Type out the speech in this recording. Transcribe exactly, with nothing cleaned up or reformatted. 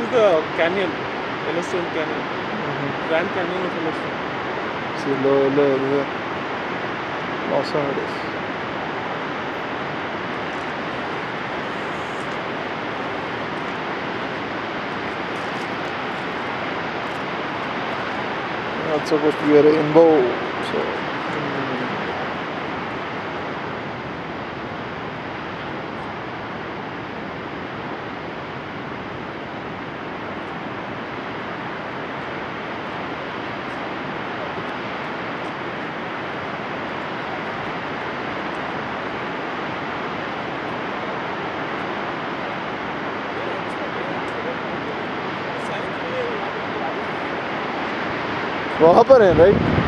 is the canyon, Yellowstone Canyon, Mm-hmm. Grand Canyon of Yellowstone. See, low, low, low. Los Angeles. That's supposed to be a rainbow, so. Mm. वहाँ पर है right